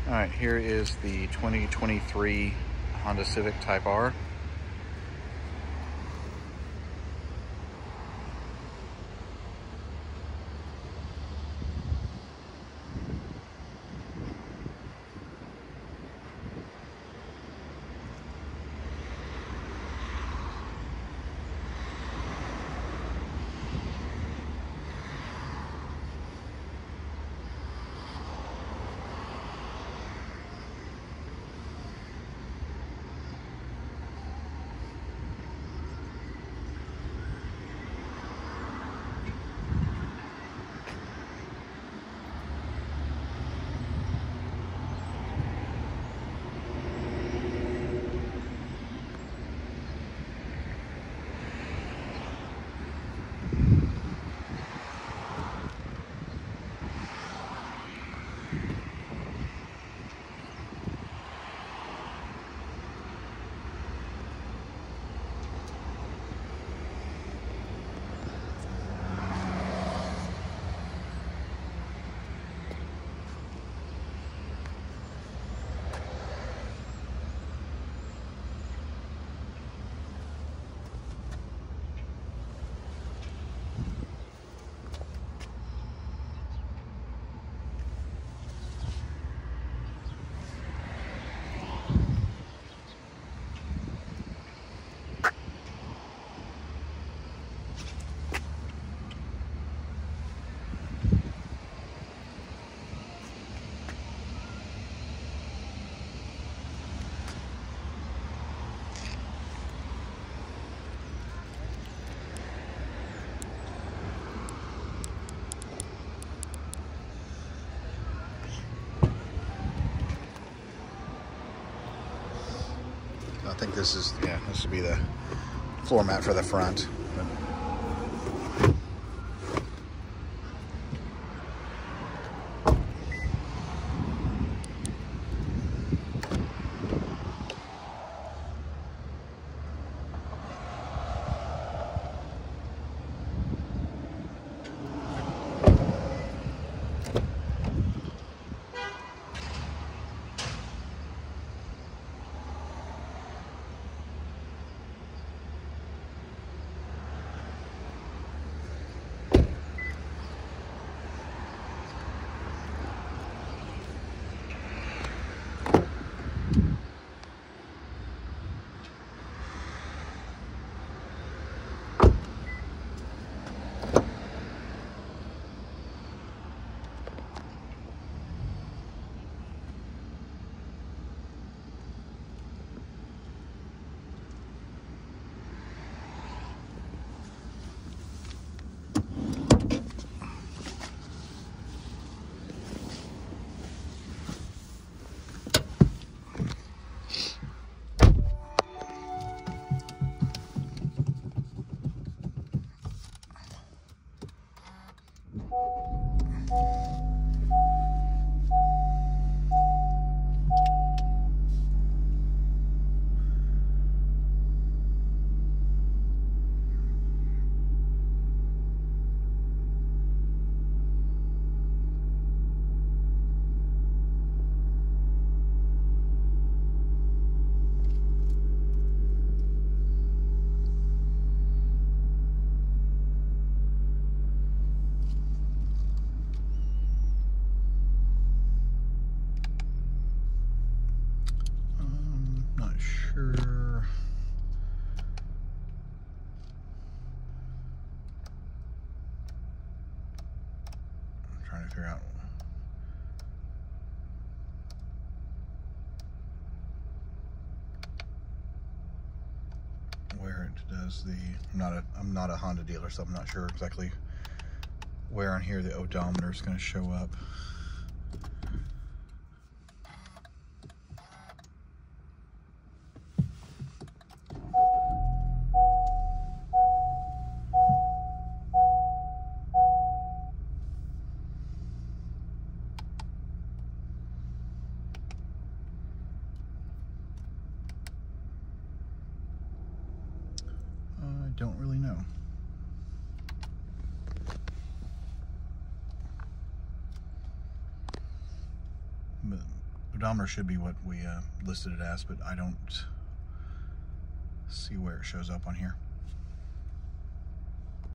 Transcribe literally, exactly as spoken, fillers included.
All right, here is the twenty twenty-three Honda Civic Type R. I think this is, yeah, this would be the floor mat for the front. Sure. I'm trying to figure out where it does the. I'm not a. I'm not a Honda dealer, so I'm not sure exactly where on here the odometer is going to show up. I don't really know. But Odometer should be what we uh, listed it as, but I don't see where it shows up on here.